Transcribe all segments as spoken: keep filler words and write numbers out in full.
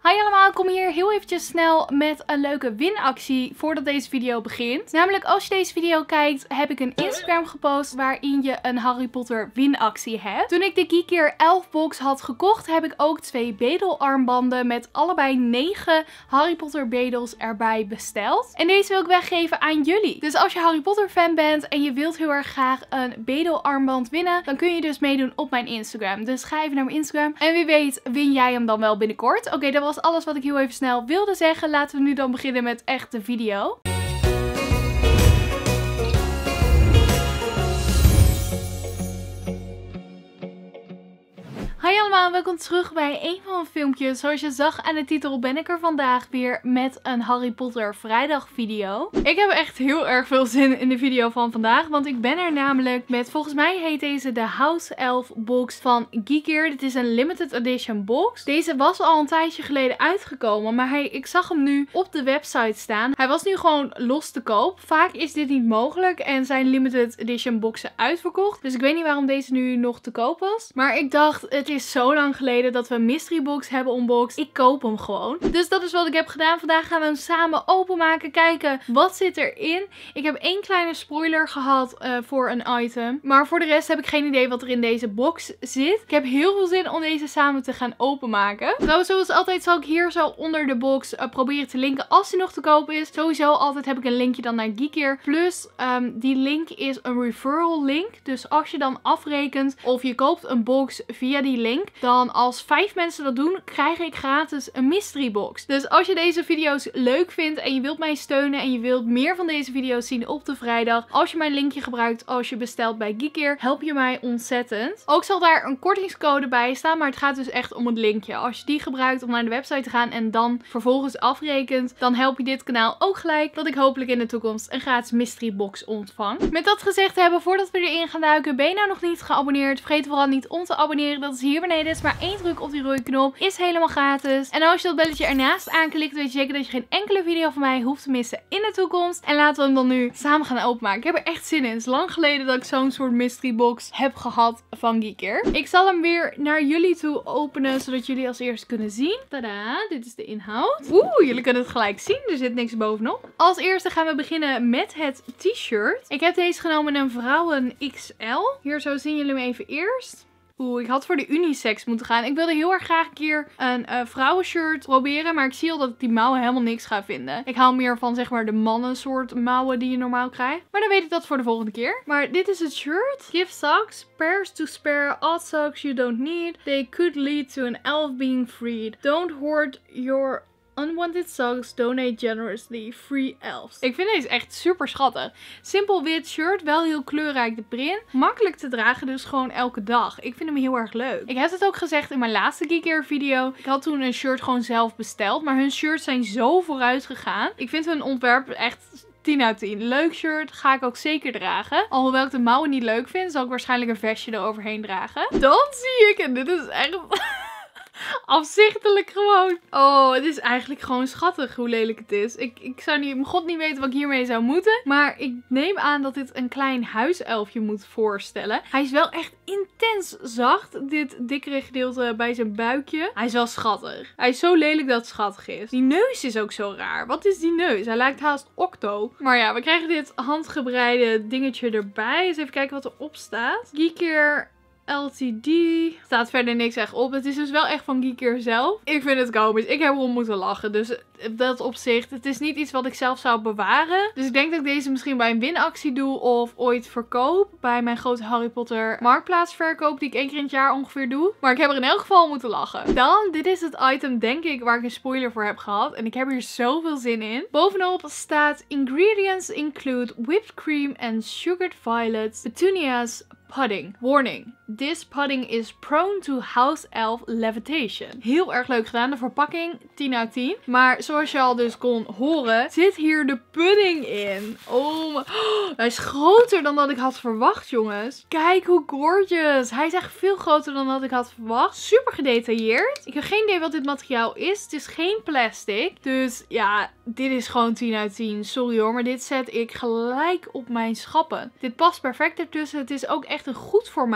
Hi allemaal, ik kom hier heel eventjes snel met een leuke winactie voordat deze video begint. Namelijk als je deze video kijkt heb ik een Instagram gepost waarin je een Harry Potter winactie hebt. Toen ik de Geekier elf box had gekocht heb ik ook twee bedelarmbanden met allebei negen Harry Potter bedels erbij besteld. En deze wil ik weggeven aan jullie. Dus als je Harry Potter fan bent en je wilt heel erg graag een bedelarmband winnen, dan kun je dus meedoen op mijn Instagram. Dus ga even naar mijn Instagram en wie weet win jij hem dan wel binnenkort. Oké, okay, dat was alles wat ik heel even snel wilde zeggen. Laten we nu dan beginnen met echt de video. Hoi allemaal, welkom terug bij een van mijn filmpjes. Zoals je zag aan de titel ben ik er vandaag weer met een Harry Potter vrijdag video. Ik heb echt heel erg veel zin in de video van vandaag, want ik ben er namelijk met, volgens mij heet deze de House Elf box van Geekier. Dit is een limited edition box. Deze was al een tijdje geleden uitgekomen, maar hij, ik zag hem nu op de website staan. Hij was nu gewoon los te koop. Vaak is dit niet mogelijk en zijn limited edition boxen uitverkocht. Dus ik weet niet waarom deze nu nog te koop was. Maar ik dacht, het is zo lang geleden dat we een mystery box hebben unboxed. Ik koop hem gewoon. Dus dat is wat ik heb gedaan. Vandaag gaan we hem samen openmaken. Kijken wat zit erin. Ik heb één kleine spoiler gehad uh, voor een item. Maar voor de rest heb ik geen idee wat er in deze box zit. Ik heb heel veel zin om deze samen te gaan openmaken. Trouwens, zoals altijd zal ik hier zo onder de box uh, proberen te linken als die nog te koop is. Sowieso altijd heb ik een linkje dan naar Geekier. Plus um, die link is een referral link. Dus als je dan afrekent of je koopt een box via die link, dan als vijf mensen dat doen, krijg ik gratis een mystery box. Dus als je deze video's leuk vindt en je wilt mij steunen en je wilt meer van deze video's zien op de vrijdag, als je mijn linkje gebruikt als je bestelt bij Geekier, help je mij ontzettend. Ook zal daar een kortingscode bij staan, maar het gaat dus echt om het linkje. Als je die gebruikt om naar de website te gaan en dan vervolgens afrekent, dan help je dit kanaal ook gelijk dat ik hopelijk in de toekomst een gratis mystery box ontvang. Met dat gezegd hebben, voordat we erin gaan duiken, ben je nou nog niet geabonneerd? Vergeet vooral niet om te abonneren. Dat is hier beneden. Is maar één druk op die rode knop. Is helemaal gratis. En als je dat belletje ernaast aanklikt, weet je zeker dat je geen enkele video van mij hoeft te missen in de toekomst. En laten we hem dan nu samen gaan openmaken. Ik heb er echt zin in. Het is lang geleden dat ik zo'n soort mystery box heb gehad van Geekier. Ik zal hem weer naar jullie toe openen, zodat jullie als eerste kunnen zien. Tada, dit is de inhoud. Oeh, jullie kunnen het gelijk zien. Er zit niks bovenop. Als eerste gaan we beginnen met het t-shirt. Ik heb deze genomen in een vrouwen X L. Hier zo zien jullie hem even eerst. Oeh, ik had voor de unisex moeten gaan. Ik wilde heel erg graag een keer een uh, vrouwenshirt proberen. Maar ik zie al dat ik die mouwen helemaal niks ga vinden. Ik hou meer van zeg maar de mannen soort mouwen die je normaal krijgt. Maar dan weet ik dat voor de volgende keer. Maar dit is het shirt. Give socks. Pairs to spare. Odd socks you don't need. They could lead to an elf being freed. Don't hoard your unwanted socks, donate generously, free elves. Ik vind deze echt super schattig. Simpel wit shirt, wel heel kleurrijk de print. Makkelijk te dragen, dus gewoon elke dag. Ik vind hem heel erg leuk. Ik heb het ook gezegd in mijn laatste Geekier video. Ik had toen een shirt gewoon zelf besteld, maar hun shirts zijn zo vooruit gegaan. Ik vind hun ontwerp echt tien uit tien. Leuk shirt, ga ik ook zeker dragen. Alhoewel ik de mouwen niet leuk vind, zal ik waarschijnlijk een vestje eroverheen dragen. Dan zie ik, en dit is echt afzichtelijk gewoon. Oh, het is eigenlijk gewoon schattig hoe lelijk het is. Ik, ik zou niet, mijn god niet weten wat ik hiermee zou moeten. Maar ik neem aan dat dit een klein huiselfje moet voorstellen. Hij is wel echt intens zacht. Dit dikkere gedeelte bij zijn buikje. Hij is wel schattig. Hij is zo lelijk dat het schattig is. Die neus is ook zo raar. Wat is die neus? Hij lijkt haast Octo. Maar ja, we krijgen dit handgebreide dingetje erbij. Dus even kijken wat erop staat. Geekier L T D. Staat verder niks echt op. Het is dus wel echt van Geekier zelf. Ik vind het komisch. Ik heb erom moeten lachen. Dus dat opzicht. Het is niet iets wat ik zelf zou bewaren. Dus ik denk dat ik deze misschien bij een winactie doe. Of ooit verkoop. Bij mijn grote Harry Potter marktplaatsverkoop. Die ik één keer in het jaar ongeveer doe. Maar ik heb er in elk geval moeten lachen. Dan, dit is het item denk ik waar ik een spoiler voor heb gehad. En ik heb hier zoveel zin in. Bovenop staat ingredients include whipped cream and sugared violets, petunias, pudding. Warning. This pudding is prone to house elf levitation. Heel erg leuk gedaan. De verpakking tien uit tien. Maar zoals je al dus kon horen, zit hier de pudding in. Oh, oh, hij is groter dan dat ik had verwacht, jongens. Kijk hoe gorgeous. Hij is echt veel groter dan dat ik had verwacht. Super gedetailleerd. Ik heb geen idee wat dit materiaal is. Het is geen plastic. Dus ja, dit is gewoon tien uit tien. Sorry hoor, maar dit zet ik gelijk op mijn schappen. Dit past perfect ertussen. Het is ook echt een goed formaat. Ik had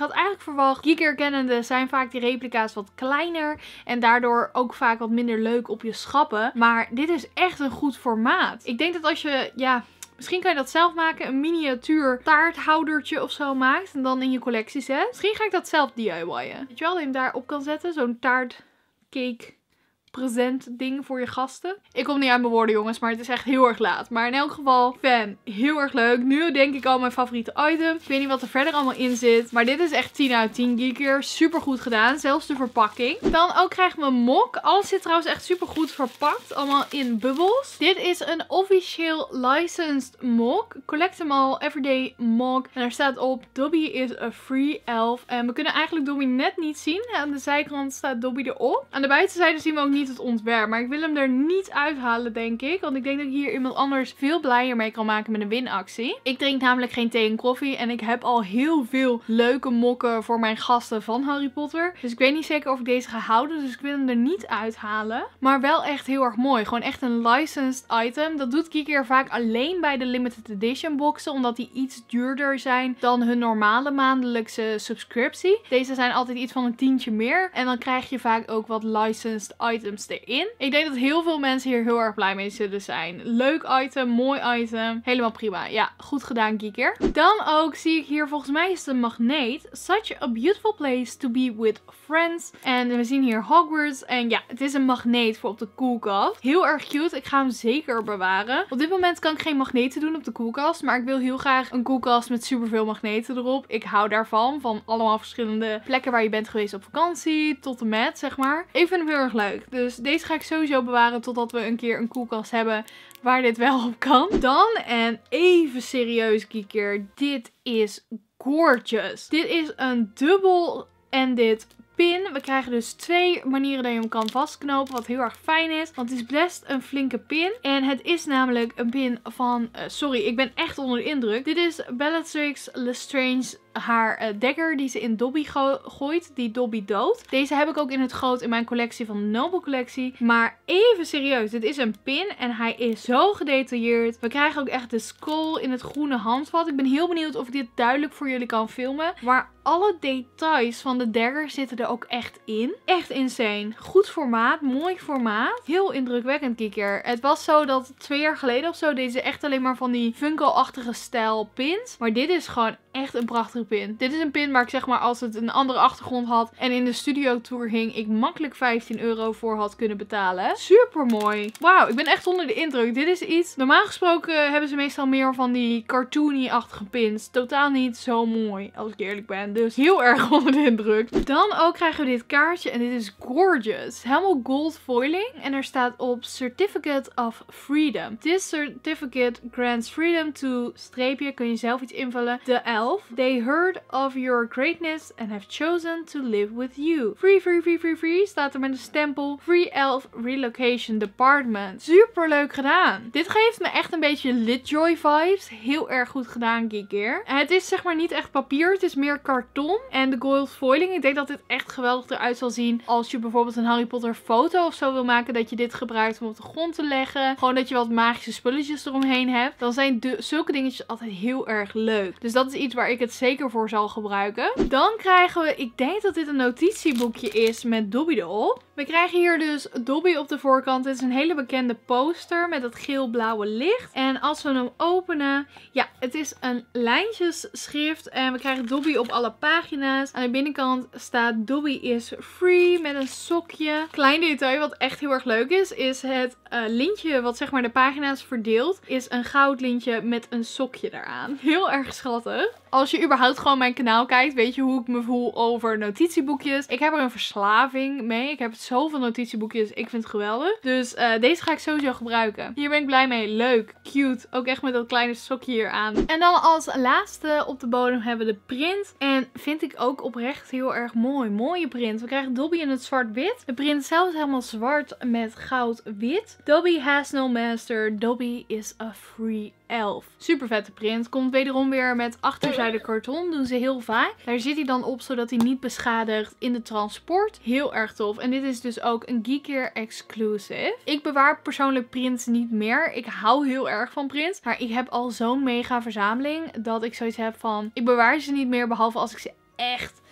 had eigenlijk verwacht, Geeker kennende zijn vaak die replica's wat kleiner. En daardoor ook vaak wat minder leuk op je schappen. Maar dit is echt een goed formaat. Ik denk dat als je, ja... Misschien kan je dat zelf maken. Een miniatuur taarthoudertje of zo maakt. En dan in je collectie zet. Misschien ga ik dat zelf D I Y'en. Weet je wel, dat je hem daarop kan zetten. Zo'n taartcake present ding voor je gasten. Ik kom niet aan mijn woorden jongens, maar het is echt heel erg laat. Maar in elk geval, fan. Heel erg leuk. Nu denk ik al mijn favoriete item. Ik weet niet wat er verder allemaal in zit. Maar dit is echt tien uit tien Geeker. Super goed gedaan. Zelfs de verpakking. Dan ook krijgen we een mok. Alles zit trouwens echt super goed verpakt. Allemaal in bubbels. Dit is een officieel licensed mok. Collect them all. Everyday mok. En er staat op Dobby is a free elf. En we kunnen eigenlijk Dobby net niet zien. Aan de zijkant staat Dobby erop. Aan de buitenzijde zien we ook niet het ontwerp. Maar ik wil hem er niet uithalen, denk ik. Want ik denk dat ik hier iemand anders veel blijer mee kan maken met een winactie. Ik drink namelijk geen thee en koffie. En ik heb al heel veel leuke mokken voor mijn gasten van Harry Potter. Dus ik weet niet zeker of ik deze ga houden. Dus ik wil hem er niet uithalen. Maar wel echt heel erg mooi. Gewoon echt een licensed item. Dat doet Geeker vaak alleen bij de limited edition boxen. Omdat die iets duurder zijn dan hun normale maandelijkse subscriptie. Deze zijn altijd iets van een tientje meer. En dan krijg je vaak ook wat licensed items erin. Ik denk dat heel veel mensen hier heel erg blij mee zullen zijn. Leuk item, mooi item. Helemaal prima. Ja, goed gedaan Geeker. Dan ook zie ik hier, volgens mij is het een magneet. Such a beautiful place to be with friends. En we zien hier Hogwarts. En ja, het is een magneet voor op de koelkast. Heel erg cute. Ik ga hem zeker bewaren. Op dit moment kan ik geen magneten doen op de koelkast. Maar ik wil heel graag een koelkast met superveel magneten erop. Ik hou daarvan. Van allemaal verschillende plekken waar je bent geweest op vakantie. Tot en met, zeg maar. Ik vind hem heel erg leuk. Dus deze ga ik sowieso bewaren totdat we een keer een koelkast hebben waar dit wel op kan. Dan, en even serieus Geeker, dit is gorgeous. Dit is een dubbel-ended pin. We krijgen dus twee manieren dat je hem kan vastknopen. Wat heel erg fijn is. Want het is best een flinke pin. En het is namelijk een pin van... Uh, sorry, ik ben echt onder de indruk. Dit is Bellatrix Lestrange haar uh, dagger die ze in Dobby gooit. Die Dobby doodt. Deze heb ik ook in het groot in mijn collectie van de Noble collectie. Maar even serieus. Dit is een pin. En hij is zo gedetailleerd. We krijgen ook echt de skull in het groene handvat. Ik ben heel benieuwd of ik dit duidelijk voor jullie kan filmen. Maar alle details van de dagger zitten er ook echt in. Echt insane. Goed formaat. Mooi formaat. Heel indrukwekkend Geeker. Het was zo dat twee jaar geleden of zo deze echt alleen maar van die Funko-achtige stijl pins. Maar dit is gewoon echt een prachtige pin. Dit is een pin waar ik zeg maar als het een andere achtergrond had en in de studio tour hing, ik makkelijk vijftien euro voor had kunnen betalen. Super mooi. Wauw, ik ben echt onder de indruk. Dit is iets, normaal gesproken hebben ze meestal meer van die cartoony-achtige pins. Totaal niet zo mooi, als ik eerlijk ben. Dus heel erg onder de indruk. Dan ook krijgen we dit kaartje en dit is gorgeous. Helemaal gold foiling en er staat op Certificate of Freedom. This certificate grants freedom to, streepje, kun je zelf iets invullen, de elf. They heard of your greatness and have chosen to live with you. Free, free, free, free, free staat er met een stempel. Free Elf Relocation Department. Super leuk gedaan. Dit geeft me echt een beetje Litjoy vibes. Heel erg goed gedaan Geeker. Het is zeg maar niet echt papier. Het is meer karton. En de gold foiling. Ik denk dat dit echt geweldig eruit zal zien als je bijvoorbeeld een Harry Potter foto of zo wil maken. Dat je dit gebruikt om op de grond te leggen. Gewoon dat je wat magische spulletjes eromheen hebt. Dan zijn de, zulke dingetjes altijd heel erg leuk. Dus dat is iets waar ik het zeker voor zal gebruiken. Dan krijgen we, ik denk dat dit een notitieboekje is met Dobby erop. We krijgen hier dus Dobby op de voorkant. Dit is een hele bekende poster met dat geel-blauwe licht. En als we hem openen, ja, het is een lijntjesschrift. En we krijgen Dobby op alle pagina's. Aan de binnenkant staat Dobby is free met een sokje. Klein detail wat echt heel erg leuk is, is het uh, lintje wat zeg maar de pagina's verdeelt. Is een goud lintje met een sokje eraan. Heel erg schattig. Als je überhaupt gewoon mijn kanaal kijkt, weet je hoe ik me voel over notitieboekjes. Ik heb er een verslaving mee. Ik heb zoveel notitieboekjes. Ik vind het geweldig. Dus uh, deze ga ik sowieso gebruiken. Hier ben ik blij mee. Leuk. Cute. Ook echt met dat kleine sokje hier aan. En dan als laatste op de bodem hebben we de print. En vind ik ook oprecht heel erg mooi. Mooie print. We krijgen Dobby in het zwart-wit. De print zelf is helemaal zwart met goud-wit. Dobby has no master. Dobby is a free elf. Super vette print. Komt wederom weer met achterzijde karton. Doen ze heel vaak. Daar zit hij dan op zodat hij niet beschadigt in de transport. Heel erg tof. En dit is dus ook een Geeker exclusive. Ik bewaar persoonlijk prints niet meer. Ik hou heel erg van prints. Maar ik heb al zo'n mega verzameling dat ik zoiets heb van, ik bewaar ze niet meer behalve als ik ze echt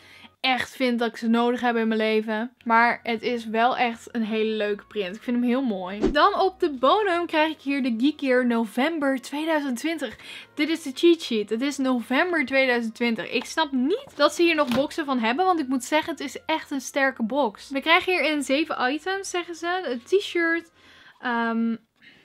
echt vind dat ik ze nodig heb in mijn leven. Maar het is wel echt een hele leuke print. Ik vind hem heel mooi. Dan op de bodem krijg ik hier de Geek Year november tweeduizend twintig. Dit is de cheat sheet. Het is november tweeduizend twintig. Ik snap niet dat ze hier nog boxen van hebben. Want ik moet zeggen, het is echt een sterke box. We krijgen hierin zeven items, zeggen ze. Een t-shirt. Um,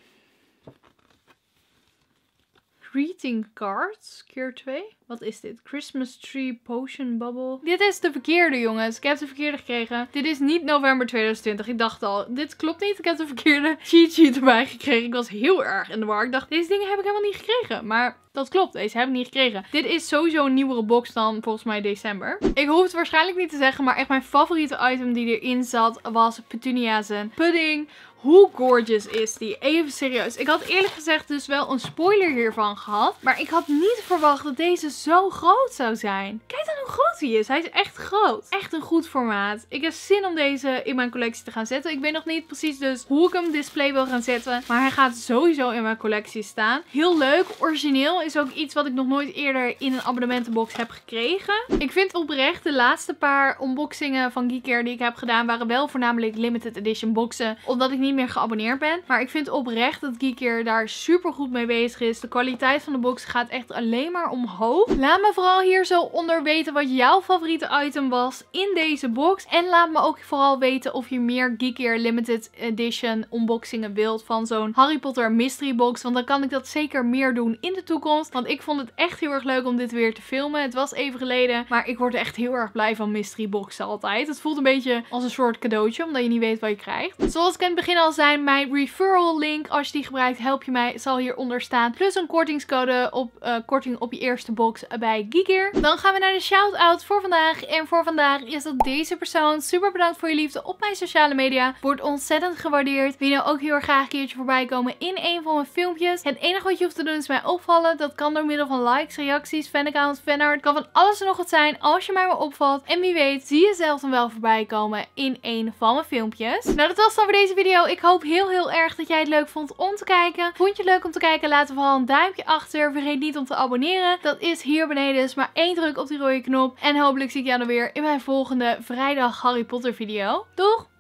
greeting cards. Keer twee. Wat is dit? Christmas Tree Potion Bubble. Dit is de verkeerde, jongens. Ik heb de verkeerde gekregen. Dit is niet november tweeduizend twintig. Ik dacht al, dit klopt niet. Ik heb de verkeerde cheat sheet erbij gekregen. Ik was heel erg in de war. Ik dacht, deze dingen heb ik helemaal niet gekregen. Maar dat klopt. Deze heb ik niet gekregen. Dit is sowieso een nieuwere box dan volgens mij december. Ik hoef het waarschijnlijk niet te zeggen, maar echt mijn favoriete item die erin zat was Petunia's pudding. Hoe gorgeous is die? Even serieus. Ik had eerlijk gezegd dus wel een spoiler hiervan gehad. Maar ik had niet verwacht dat deze zo groot zou zijn. Kijk dan hoe groot hij is. Hij is echt groot. Echt een goed formaat. Ik heb zin om deze in mijn collectie te gaan zetten. Ik weet nog niet precies dus hoe ik hem display wil gaan zetten. Maar hij gaat sowieso in mijn collectie staan. Heel leuk. Origineel is ook iets wat ik nog nooit eerder in een abonnementenbox heb gekregen. Ik vind oprecht de laatste paar unboxingen van Geek Year die ik heb gedaan waren wel voornamelijk limited edition boxen. Omdat ik niet meer geabonneerd ben. Maar ik vind oprecht dat Geek Year daar super goed mee bezig is. De kwaliteit van de box gaat echt alleen maar omhoog. Laat me vooral hier zo onder weten wat jouw favoriete item was in deze box. En laat me ook vooral weten of je meer Geek Year limited edition unboxingen wilt van zo'n Harry Potter mystery box. Want dan kan ik dat zeker meer doen in de toekomst. Want ik vond het echt heel erg leuk om dit weer te filmen. Het was even geleden. Maar ik word echt heel erg blij van mystery boxen altijd. Het voelt een beetje als een soort cadeautje. Omdat je niet weet wat je krijgt. Zoals ik in het begin al zijn, mijn referral link, als je die gebruikt, help je mij, zal hieronder staan. Plus een kortingscode op uh, korting op je eerste box bij Geek Year. Dan gaan we naar de shout-out voor vandaag. En voor vandaag is dat deze persoon. Super bedankt voor je liefde op mijn sociale media. Wordt ontzettend gewaardeerd. Wil je nou ook heel erg graag een keertje voorbij komen in een van mijn filmpjes? Het enige wat je hoeft te doen is mij opvallen. Dat kan door middel van likes, reacties, fanaccounts, fanart. Kan van alles en nog wat zijn als je mij maar opvalt. En wie weet zie je zelf dan wel voorbij komen in een van mijn filmpjes. Nou, dat was dan voor deze video. Ik hoop heel heel erg dat jij het leuk vond om te kijken. Vond je het leuk om te kijken? Laat vooral een duimpje achter. Vergeet niet om te abonneren. Dat is hier beneden dus maar één druk op die rode knop. En hopelijk zie ik jou dan weer in mijn volgende vrijdag Harry Potter video. Doeg!